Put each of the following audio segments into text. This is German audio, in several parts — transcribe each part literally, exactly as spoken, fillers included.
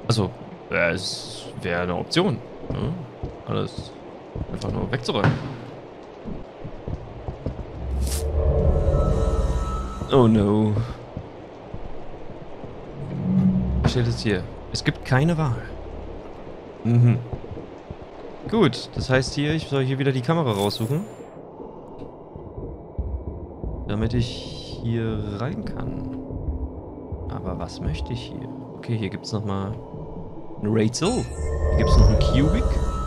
Also, äh, es wäre eine Option. Ne? Alles einfach nur wegzuräumen. Oh no. Was steht jetzt hier? Es gibt keine Wahl. Mhm. Gut, das heißt hier, ich soll hier wieder die Kamera raussuchen. Damit ich hier rein kann. Aber was möchte ich hier? Okay, hier gibt es nochmal ein Rätsel. Hier gibt es noch ein Cubic.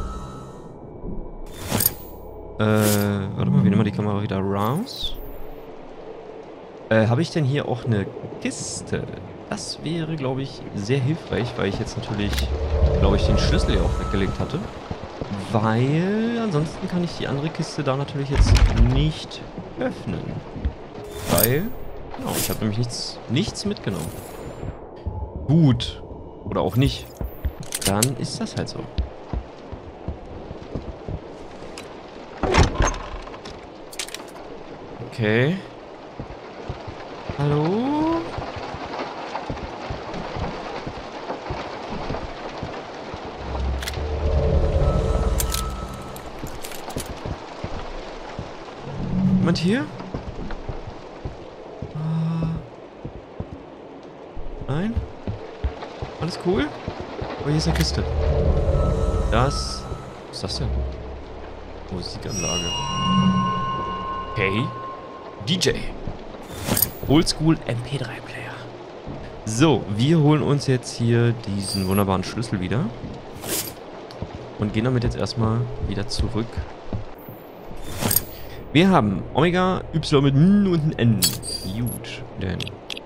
Äh, warte mal, wir nehmen mal die Kamera wieder raus. Äh, habe ich denn hier auch eine Kiste? Das wäre, glaube ich, sehr hilfreich, weil ich jetzt natürlich, glaube ich, den Schlüssel ja auch weggelegt hatte. Weil ansonsten kann ich die andere Kiste da natürlich jetzt nicht öffnen. Weil, genau, ich habe nämlich nichts, nichts mitgenommen. Gut. Oder auch nicht. Dann ist das halt so. Okay. Hallo? Jemand hier? Nein? Alles cool? Oh, hier ist eine Kiste. Das... Was ist das denn? Musikanlage. Okay. D J. Oldschool M P drei Player. So, wir holen uns jetzt hier diesen wunderbaren Schlüssel wieder. Und gehen damit jetzt erstmal wieder zurück. Wir haben Omega, Y mit N und ein N. Gut, denn...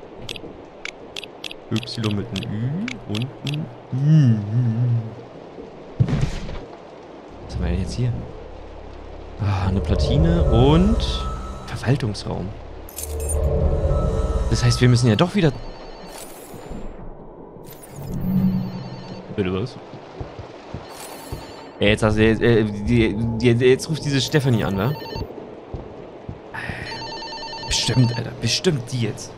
Y mit einem Ü und ein Ü. Was haben wir denn jetzt hier? Ah, eine Platine und Verwaltungsraum. Das heißt, wir müssen ja doch wieder... Bitte was? Ja, jetzt, hast du, jetzt, äh, die, die, jetzt ruft diese Stefanie an, wa? Bestimmt, Alter. Bestimmt die jetzt.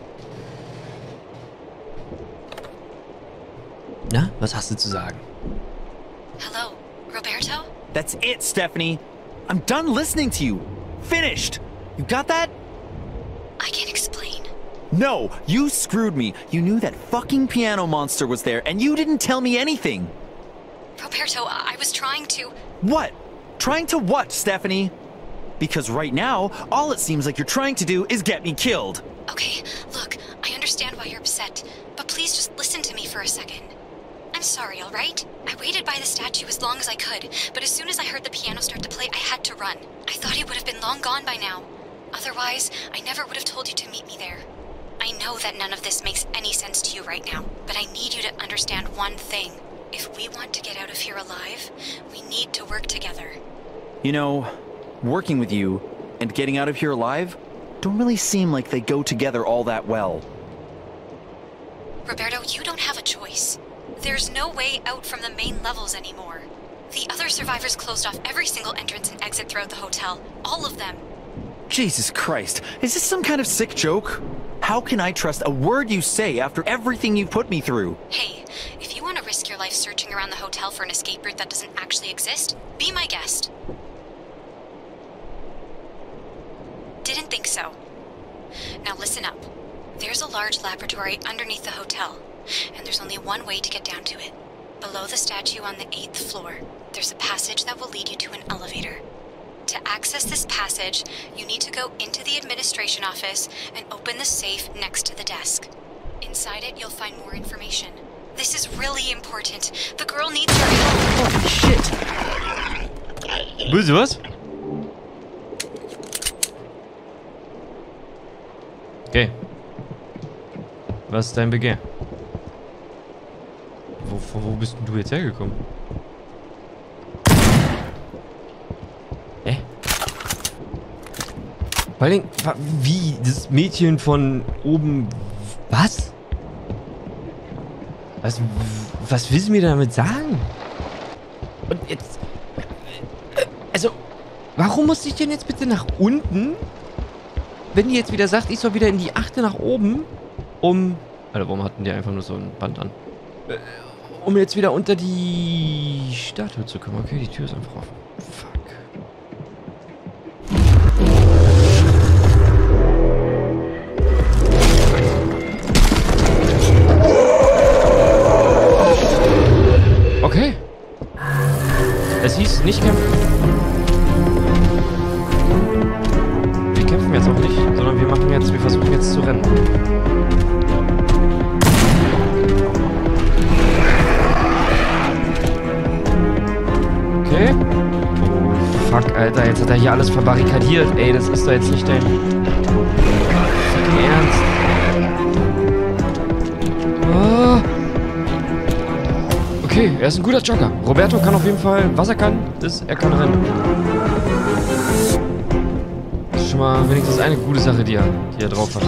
Na, was hast du zu sagen? Hello, Roberto? That's it, Stephanie. I'm done listening to you. Finished. You got that? I can't explain. No, you screwed me. You knew that fucking piano monster was there, and you didn't tell me anything. Roberto, I was trying to... What? Trying to what, Stephanie? Because right now, all it seems like you're trying to do is get me killed. Okay, look, I understand why you're upset, but please just listen to me for a second. I'm sorry, alright? I waited by the statue as long as I could, but as soon as I heard the piano start to play, I had to run. I thought he would have been long gone by now. Otherwise, I never would have told you to meet me there. I know that none of this makes any sense to you right now, but I need you to understand one thing. If we want to get out of here alive, we need to work together. You know, working with you and getting out of here alive don't really seem like they go together all that well. Roberto, you don't have a choice. There's no way out from the main levels anymore. The other survivors closed off every single entrance and exit throughout the hotel. All of them. Jesus Christ, is this some kind of sick joke? How can I trust a word you say after everything you've put me through? Hey, if you want to risk your life searching around the hotel for an escape route that doesn't actually exist, be my guest. Didn't think so. Now listen up. There's a large laboratory underneath the hotel, and there's only one way to get down to it. Below the statue on the eighth floor, there's a passage that will lead you to an elevator. To access this passage, you need to go into the administration office and open the safe next to the desk. Inside it, you'll find more information. This is really important. The girl needs your help. Holy shit! Böse was? Okay. Was ist dein Begehr? Wo, wo, wo bist denn du jetzt hergekommen? Hä? Vor allen Dingen, wa- wie? Das Mädchen von oben... Was? Was, was willst du mir damit sagen? Und jetzt... Also, warum musste ich denn jetzt bitte nach unten? Wenn die jetzt wieder sagt, ich soll wieder in die achte nach oben, um... Alter, warum hatten die einfach nur so ein Band an? um jetzt wieder unter die Statue zu kommen. Okay, die Tür ist einfach offen. Fuck. Okay. Es hieß nicht kämpfen. Wir kämpfen jetzt auch nicht, sondern wir machen jetzt, wir versuchen jetzt zu rennen. Okay. Oh, fuck, Alter, jetzt hat er hier alles verbarrikadiert. Ey, das ist doch jetzt nicht dein fucking Ernst. Oh. Okay, er ist ein guter Jogger. Roberto kann auf jeden Fall, was er kann, ist, er kann rennen. Das ist schon mal wenigstens eine gute Sache, die er, die er drauf hat.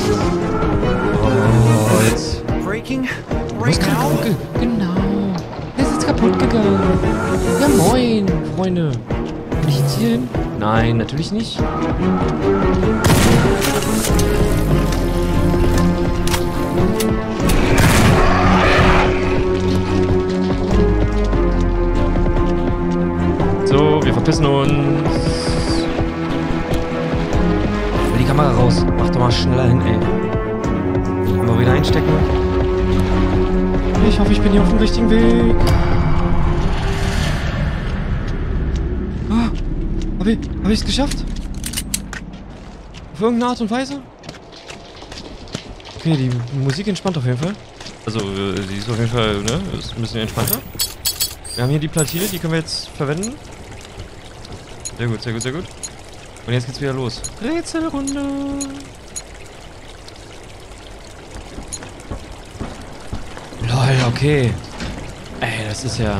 Oh, jetzt. Breaking? Du bist Right gerade now? kaputt ge- Genau. Er ist jetzt kaputt gegangen. Ja, moin, Freunde. Kann ich jetzt hier hin? Nein, natürlich nicht. So, wir verpissen uns. Hol die Kamera raus. Mach doch mal schneller hin, ey. Mal wieder einstecken. Ich hoffe, ich bin hier auf dem richtigen Weg. Ah, habe ich hab ich's geschafft? Auf irgendeine Art und Weise? Okay, die Musik entspannt auf jeden Fall. Also, äh, die ist auf jeden Fall, ne, ist ein bisschen entspannter. Wir haben hier die Platine, die können wir jetzt verwenden. Sehr gut, sehr gut, sehr gut. Und jetzt geht's wieder los. Rätselrunde. Lol, okay. Ey, das ist ja...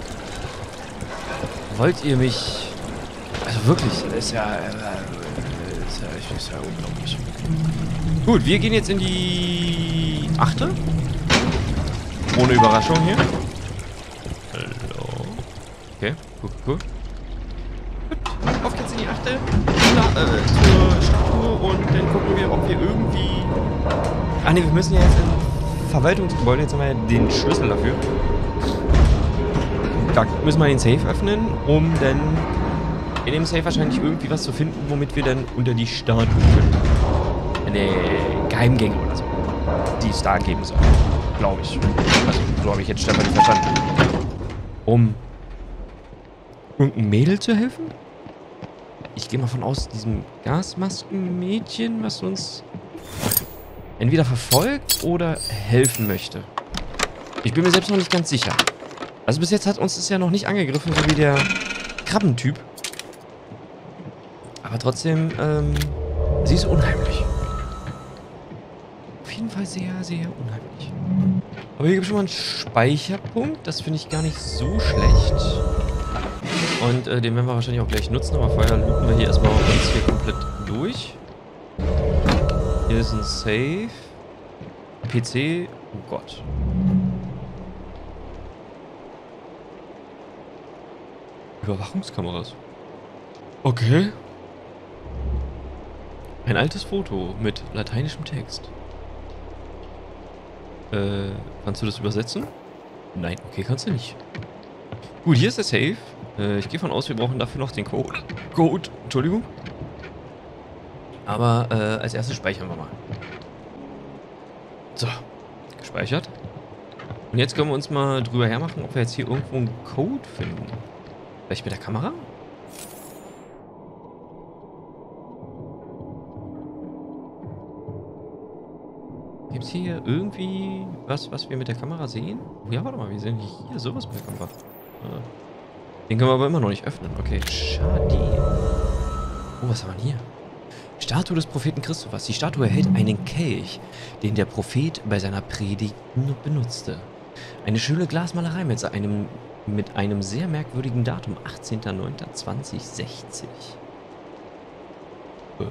Wollt ihr mich... Also wirklich, das ist ja... Äh, ist ja, ist ja unglaublich. Gut, wir gehen jetzt in die... Achte. Ohne Überraschung hier. Hallo. Okay, cool, cool. Gut, auf geht's in die Achte. Na, äh, zur Statue und dann gucken wir, ob wir irgendwie... Ah ne, wir müssen ja jetzt in Verwaltungsgebäude. Jetzt haben wir ja den Schlüssel dafür. Da müssen wir den Safe öffnen, um dann in dem Safe wahrscheinlich irgendwie was zu finden, womit wir dann unter die Statue können. Eine Geheimgänge oder so. Die es da geben soll. Glaube ich. Also, so habe ich jetzt Stefan nicht verstanden. Um irgendein Mädel zu helfen? Ich gehe mal von aus, diesem Gasmaskenmädchen, was uns entweder verfolgt oder helfen möchte. Ich bin mir selbst noch nicht ganz sicher. Also bis jetzt hat uns das ja noch nicht angegriffen, so wie der Krabbentyp. Aber trotzdem, ähm, sie ist unheimlich. Auf jeden Fall sehr, sehr unheimlich. Aber hier gibt es schon mal einen Speicherpunkt. Das finde ich gar nicht so schlecht. Und äh, den werden wir wahrscheinlich auch gleich nutzen. Aber vorher looten wir hier erstmal uns hier komplett durch. Hier ist ein Safe. P C. Oh Gott. Überwachungskameras. Okay. Ein altes Foto mit lateinischem Text. Äh, kannst du das übersetzen? Nein, okay, kannst du nicht. Gut, hier ist der Safe. Äh, ich gehe von aus, wir brauchen dafür noch den Code. Code, Entschuldigung. Aber äh, als erstes speichern wir mal. So, gespeichert. Und jetzt können wir uns mal drüber hermachen, ob wir jetzt hier irgendwo einen Code finden. Vielleicht mit der Kamera? Gibt es hier irgendwie was, was wir mit der Kamera sehen? Oh ja, warte mal, wir sehen hier sowas mit der Kamera. Den können wir aber immer noch nicht öffnen. Okay, schade. Oh, was haben wir denn hier? Statue des Propheten Christophas. Die Statue hält einen Kelch, den der Prophet bei seiner Predigt benutzte. Eine schöne Glasmalerei mit einem, mit einem sehr merkwürdigen Datum. achtzehnter neunter zweitausendsechzig. Uh-huh.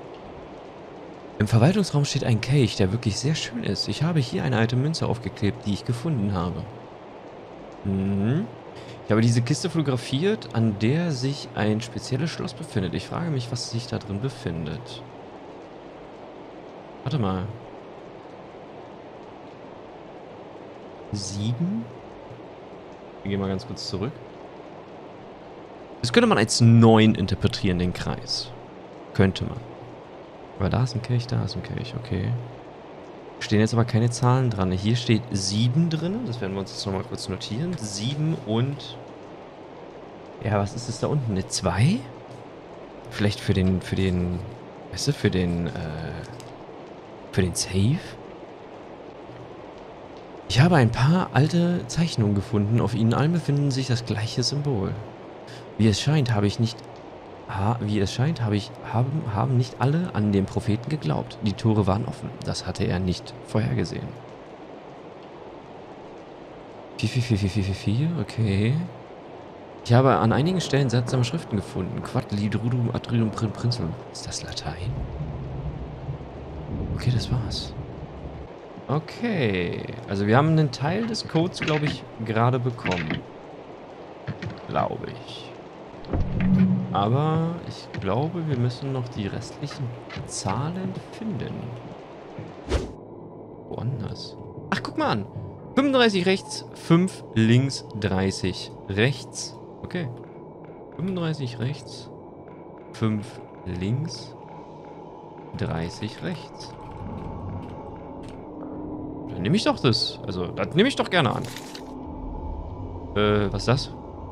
Im Verwaltungsraum steht ein Kelch, der wirklich sehr schön ist. Ich habe hier eine alte Münze aufgeklebt, die ich gefunden habe. Mhm. Ich habe diese Kiste fotografiert, an der sich ein spezielles Schloss befindet. Ich frage mich, was sich da drin befindet. Warte mal. Sieben? Wir gehen mal ganz kurz zurück. Das könnte man als neun interpretieren, den Kreis. Könnte man. Aber da ist ein Kelch, da ist ein Kelch, okay. Stehen jetzt aber keine Zahlen dran. Hier steht sieben drin. Das werden wir uns jetzt nochmal kurz notieren. sieben und... Ja, was ist das da unten? Eine zwei? Vielleicht für den, für den... Weißt du, für den, äh... Für den Save? Ich habe ein paar alte Zeichnungen gefunden. Auf ihnen allen befinden sich das gleiche Symbol. Wie es scheint, habe ich nicht... Ha, wie es scheint, habe ich, haben, haben nicht alle an den Propheten geglaubt. Die Tore waren offen. Das hatte er nicht vorhergesehen. vier, vier, vier, vier, vier, vier, vier, okay. Ich habe an einigen Stellen seltsame Schriften gefunden. Quadlidrudum adridum prinzum. Ist das Latein? Okay, das war's. Okay. Also wir haben einen Teil des Codes, glaube ich, gerade bekommen. Glaube ich. Aber ich glaube, wir müssen noch die restlichen Zahlen finden. Woanders. Ach, guck mal an. fünfunddreißig rechts, fünf links, dreißig rechts. Okay. fünfunddreißig rechts, fünf links, dreißig rechts. Dann nehme ich doch das. Also, das nehme ich doch gerne an. Äh, was ist das?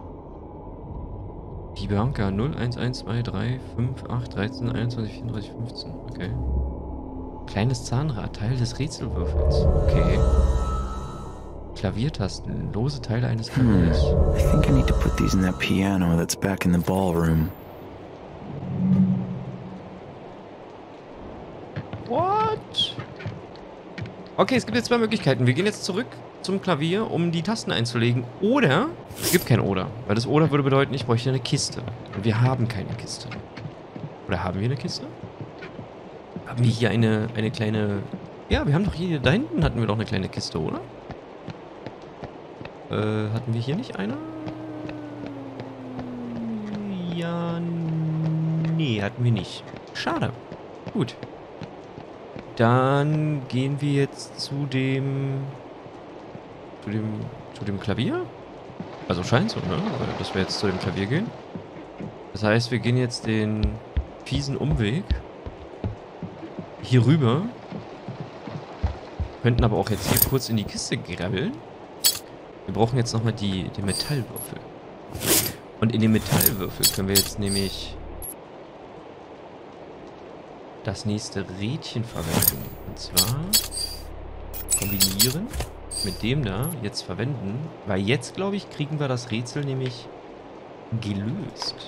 Die Bianca null eins eins zwei drei fünf acht dreizehn einundzwanzig vierunddreißig fünfzehn. Okay. Kleines Zahnrad, Teil des Rätselwürfels. Okay. Klaviertasten, lose Teile eines Klaviers. Hmm. I think I need to put these in that piano that's back in the ballroom. What? Okay, es gibt jetzt zwei Möglichkeiten. Wir gehen jetzt zurück zum Klavier, um die Tasten einzulegen. Oder, es gibt kein Oder. Weil das Oder würde bedeuten, ich bräuchte eine Kiste. Und wir haben keine Kiste. Oder haben wir eine Kiste? Haben wir hier eine, eine kleine... Ja, wir haben doch hier... Da hinten hatten wir doch eine kleine Kiste, oder? Äh, hatten wir hier nicht eine? Ja... Nee, hatten wir nicht. Schade. Gut. Dann gehen wir jetzt zu dem... Zu dem... Zu dem Klavier? Also scheint so, ne? Dass wir jetzt zu dem Klavier gehen. Das heißt, wir gehen jetzt den fiesen Umweg hier rüber. Könnten aber auch jetzt hier kurz in die Kiste grabbeln. Wir brauchen jetzt nochmal die, den Metallwürfel. Und in den Metallwürfel können wir jetzt nämlich das nächste Rädchen verwenden. Und zwar kombinieren mit dem da jetzt verwenden. Weil jetzt, glaube ich, kriegen wir das Rätsel nämlich gelöst.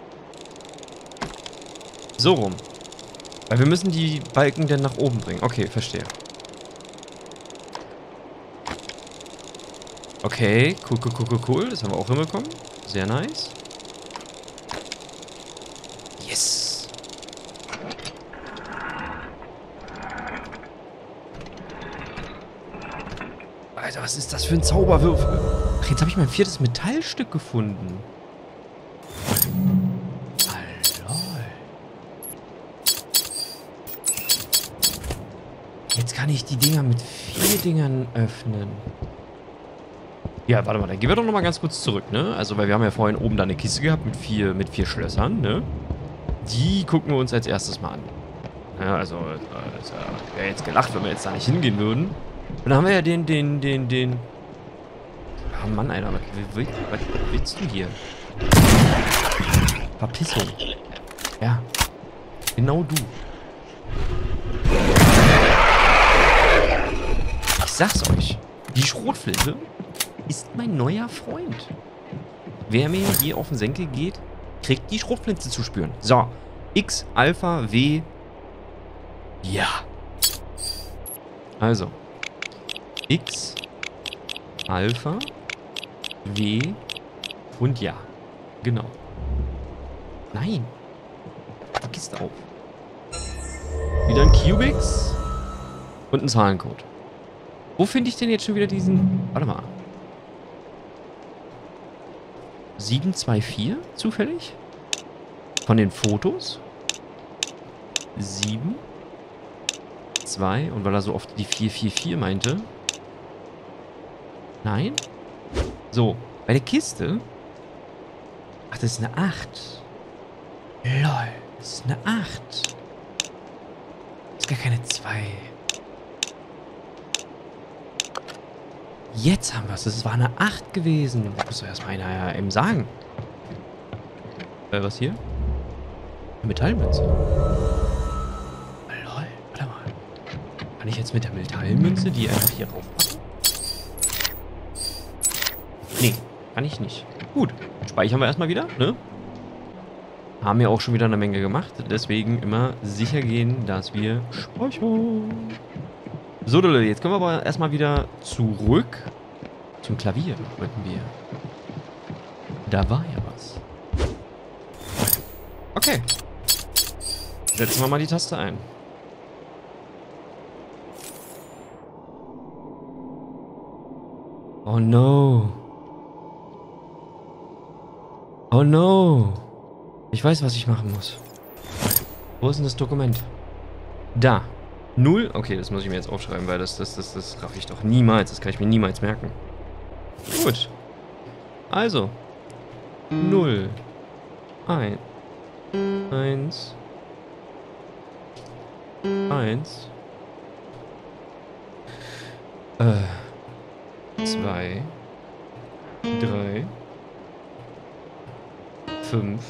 So rum. Weil wir müssen die Balken dann nach oben bringen. Okay, verstehe. Okay, cool, cool, cool, cool, cool. Das haben wir auch hinbekommen. Sehr nice. Yes. Alter, was ist das für ein Zauberwürfel? Ach, jetzt habe ich mein viertes Metallstück gefunden. Jetzt kann ich die Dinger mit vier Dingern öffnen. Ja, warte mal, dann gehen wir doch nochmal ganz kurz zurück, ne? Also, weil wir haben ja vorhin oben da eine Kiste gehabt mit vier, mit vier Schlössern, ne? Die gucken wir uns als erstes mal an. Ja, also, es äh, wäre jetzt gelacht, wenn wir jetzt da nicht hingehen würden. Und dann haben wir ja den, den, den, den... Ah, Mann, Alter, was, was, was willst du hier? Verpissung. Ja. Genau du. Ich sag's euch. Die Schrotflinte ist mein neuer Freund. Wer mir hier auf den Senkel geht, kriegt die Schrotflinte zu spüren. So. X, Alpha, W. Ja. Also. X, Alpha, W und ja. Genau. Nein. Die Kiste auf. Wieder ein Cubix und ein Zahlencode. Wo finde ich denn jetzt schon wieder diesen... Warte mal. sieben zwei vier zufällig? Von den Fotos? sieben zwei und weil er so oft die vier vier vier meinte. Nein? So, Bei der Kiste? Ach, das ist eine acht. Lol, das ist eine acht. Das ist gar keine zwei. Jetzt haben wir es. Das war eine acht gewesen. Das muss doch erstmal einer ja eben sagen. Äh, was hier? Eine Metallmünze. Lol, warte mal. Kann ich jetzt mit der Metallmünze die einfach hier raufpacken? Nee, kann ich nicht. Gut, speichern wir erstmal wieder, ne? Haben ja auch schon wieder eine Menge gemacht. Deswegen immer sicher gehen, dass wir speichern. So, Leute, jetzt können wir aber erstmal wieder zurück zum Klavier, wollten wir. Da war ja was. Okay. Setzen wir mal die Taste ein. Oh no. Oh no. Ich weiß, was ich machen muss. Wo ist denn das Dokument? Da. Null? Okay, das muss ich mir jetzt aufschreiben, weil das, das, das, das raff ich doch niemals. Das kann ich mir niemals merken. Gut. Also. Null. Ein. Eins. Eins. Äh. Zwei. Drei. Fünf.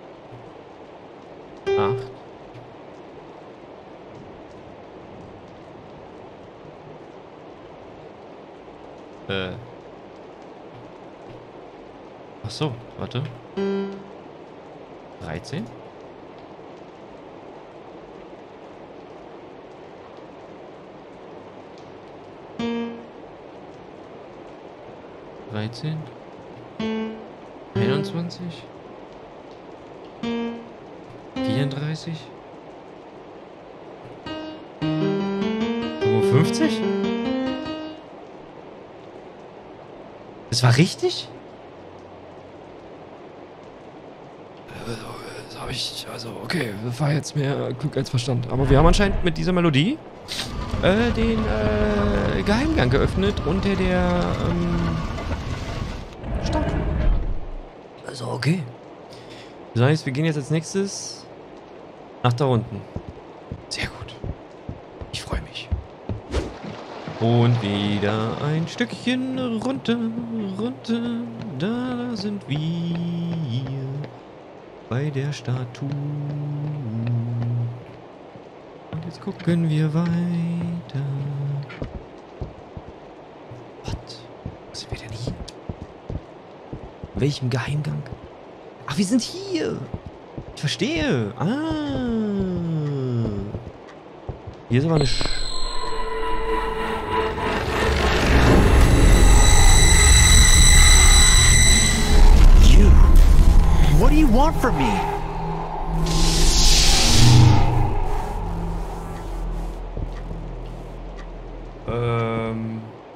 Acht. Äh. Ach so, warte. dreizehn? dreizehn? einundzwanzig? vierunddreißig? fünfundfünfzig? Das war richtig? Das habe ich, also okay, das war jetzt mehr Glück als Verstand. Aber wir haben anscheinend mit dieser Melodie äh, den äh, Geheimgang geöffnet und der der ähm, Stopp. Also okay. Das heißt, wir gehen jetzt als nächstes nach da unten. Sehr gut. Ich freue mich. Und wieder ein Stückchen runter, runter. Da sind wir bei der Statue. Und jetzt gucken wir weiter. What? Wo sind wir denn hier? In welchem Geheimgang? Ach, wir sind hier. Ich verstehe. Ah. Hier ist aber eine... Sch You. What do you want from me? Ähm...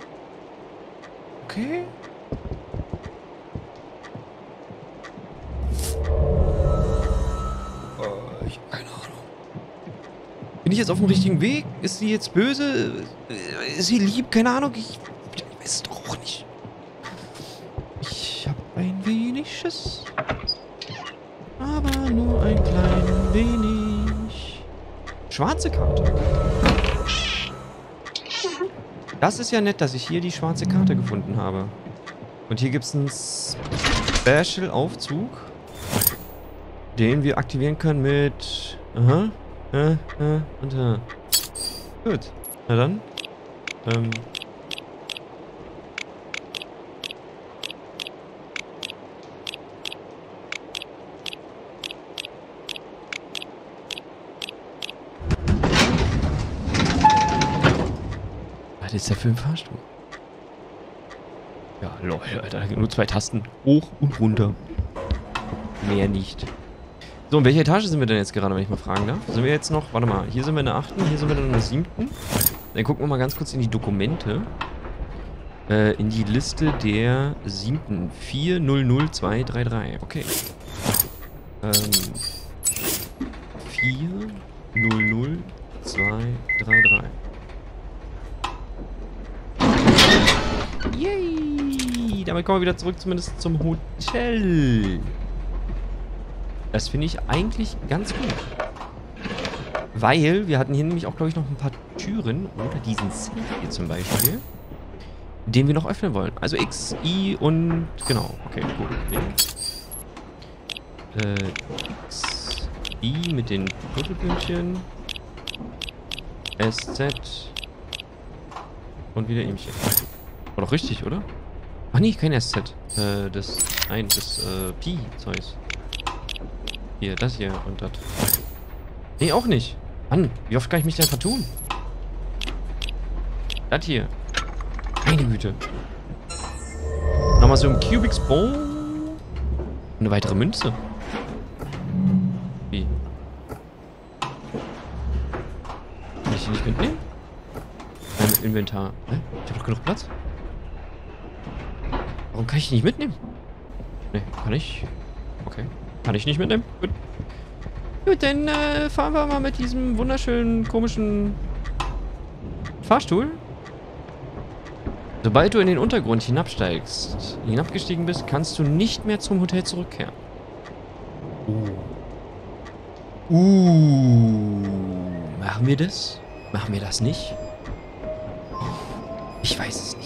Okay. Äh, ich hab keine Ahnung. Bin ich jetzt auf dem richtigen Weg? Ist sie jetzt böse? Ist sie lieb? Keine Ahnung. Ich, ich weiß es doch auch nicht. Ich hab ein wenig Schiss. Aber nur ein klein wenig. Schwarze Karte. Das ist ja nett, dass ich hier die schwarze Karte gefunden habe. Und hier gibt es einen Special-Aufzug, den wir aktivieren können mit... Aha, äh, äh, und äh. Gut, na dann. Ähm... Das ist der Filmfahrstuhl. Ja, lol, Alter. Nur zwei Tasten. Hoch und runter. Mehr nicht. So, in welcher Etage sind wir denn jetzt gerade, wenn ich mal fragen darf? Sind wir jetzt noch... Warte mal. Hier sind wir in der achten, hier sind wir dann in der siebten. Dann gucken wir mal ganz kurz in die Dokumente. Äh, in die Liste der siebten. vier null null zwei drei drei. Okay. Ähm... vier null null zwei drei drei. Yay! damit kommen wir wieder zurück, zumindest zum Hotel. Das finde ich eigentlich ganz gut. Weil wir hatten hier nämlich auch, glaube ich, noch ein paar Türen. Oder diesen Safe hier zum Beispiel. Den wir noch öffnen wollen. Also X, I und... Genau. Okay, gut. Okay. Äh, X, I mit den Puzzlebündchen. S, Z. Und wieder Ähmchen. War doch richtig, oder? Ach nee, kein S Z. Äh, das... Nein, das, äh, Pi-Zeug. Hier, das hier und das. Nee, auch nicht. Mann, wie oft kann ich mich denn vertun? Das hier. Meine Güte. Nochmal so ein Cubics Bowl. Eine weitere Münze. Wie? Kann ich die nicht mitnehmen? Mein Inventar. Hä? Ich hab doch genug Platz. Warum kann ich die nicht mitnehmen? Ne, kann ich. Okay. Kann ich nicht mitnehmen. Gut. Gut, dann äh, fahren wir mal mit diesem wunderschönen, komischen Fahrstuhl. Sobald du in den Untergrund hinabsteigst, hinabgestiegen bist, kannst du nicht mehr zum Hotel zurückkehren. Uh. Uh. Machen wir das? Machen wir das nicht? Ich weiß es nicht.